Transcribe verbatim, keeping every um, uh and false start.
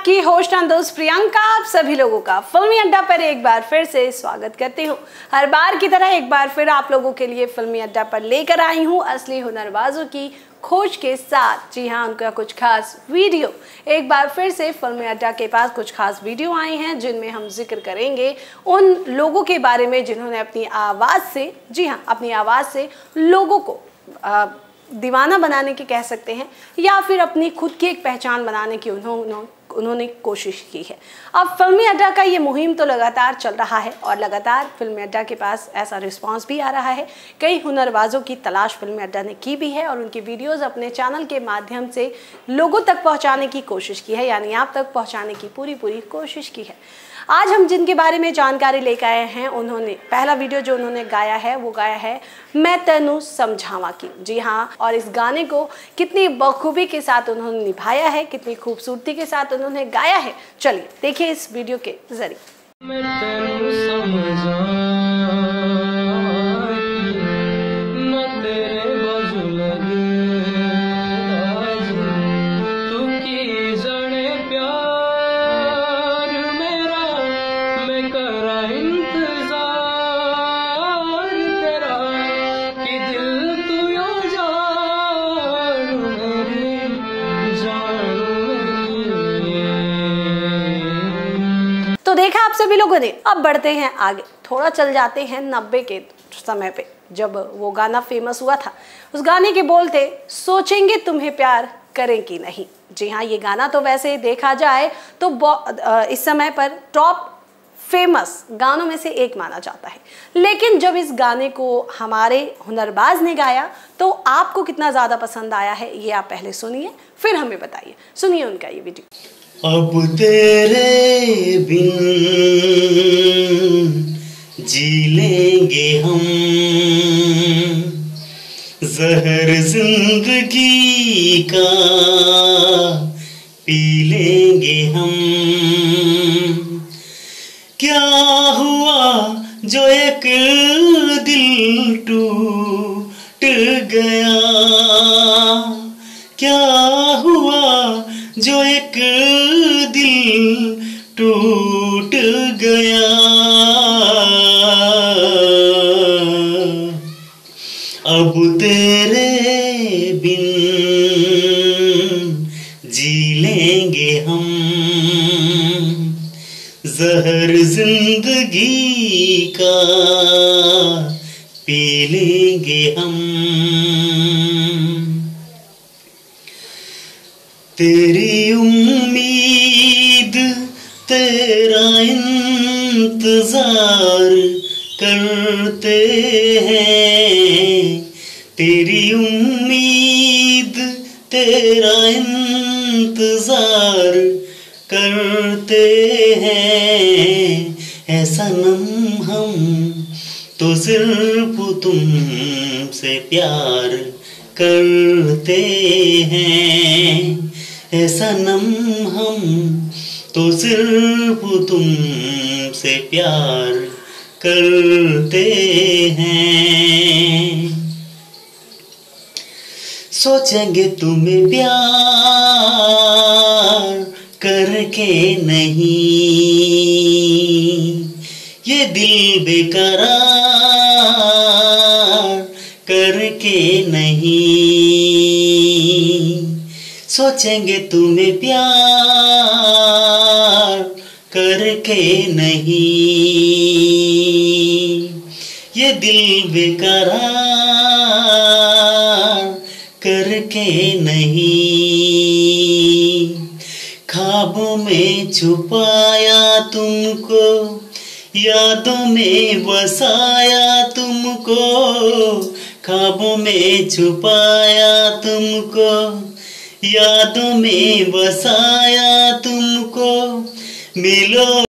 आपकी host and दोस्त प्रियंका आप सभी लोगों का फिल्मी अड्डा पर एक बार फिर से स्वागत करती हूँ। हर बार की तरह एक बार फिर आप लोगों के लिए फिल्मी अड्डा पर लेकर आई हूँ असली हुनरबाजों की खोज के साथ। जी हाँ, उनका कुछ खास वीडियो। एक बार फिर से फिल्मी अड्डा के पास कुछ खास वीडियो आए हैं जिनमें हम जिक्र करेंगे उन लोगों के बारे में जिन्होंने अपनी आवाज़ से, जी हाँ, अपनी आवाज़ से लोगों को आ, दीवाना बनाने की कह सकते हैं या फिर अपनी खुद की एक पहचान बनाने की उन्होंने उन्होंने कोशिश की है। अब फिल्मी अड्डा का ये मुहिम तो लगातार चल रहा है और लगातार फिल्मी अड्डा के पास ऐसा रिस्पांस भी आ रहा है। कई हुनरबाजों की तलाश फिल्मी अड्डा ने की भी है और उनकी वीडियोस अपने चैनल के माध्यम से लोगों तक पहुंचाने की कोशिश की है, यानी आप तक पहुंचाने की पूरी पूरी कोशिश की है। आज हम जिनके बारे में जानकारी लेकर आए हैं, उन्होंने पहला वीडियो जो उन्होंने गाया है वो गाया है मैं तेनू समझावा की। जी हाँ, और इस गाने को कितनी बखूबी के साथ उन्होंने निभाया है, कितनी खूबसूरती के साथ उन्होंने गाया है। चलिए देखिए इस वीडियो के जरिए। मैं तेनू समझा न तेरे बाजू लगे तू की जाने प्यार मेरा मैं करा इंतजार तेरा कि दिल तू यो जान मेरी जान मेरी। तो देखा आप सभी लोगों ने। अब बढ़ते हैं आगे, थोड़ा चल जाते हैं नब्बे के समय पे जब वो गाना फेमस हुआ था। उस गाने के बोल थे सोचेंगे तुम्हें प्यार करें कि नहीं। जी हाँ, ये गाना तो वैसे देखा जाए तो इस समय पर टॉप फेमस गानों में से एक माना जाता है, लेकिन जब इस गाने को हमारे हुनरबाज ने गाया तो आपको कितना ज़्यादा पसंद आया है ये आप पहले सुनिए, फिर हमें बताइए। सुनिए उनका ये वीडियो। अब तेरे बिन जी लेंगे हम, जहर जिंदगी का पी लेंगे हम। क्या हुआ जो एक दिल टूट गया, क्या हुआ जो एक दिल टूट गया। अब तेरे बिन जी लेंगे हम, जहर जिंदगी का पी लेंगे हम। तेरी उम्मीद तेरा इंतजार करते हैं, तेरी उम्मीद तेरा इंतजार करते हैं। ऐसा नम हम तो सिर्फ तुमसे प्यार करते हैं, ऐसा नम हम तो सिर्फ तुमसे प्यार करते हैं। सोचेंगे तुम्हें प्यार करके नहीं, ये दिल बेकरार करके नहीं। सोचेंगे तुम्हें प्यार करके नहीं, ये दिल बेकरार करके नहीं। ख्वाबों में छुपाया तुमको, यादों में बसाया तुमको, ख्वाबों में छुपाया तुमको, यादों में बसाया तुमको। मिलो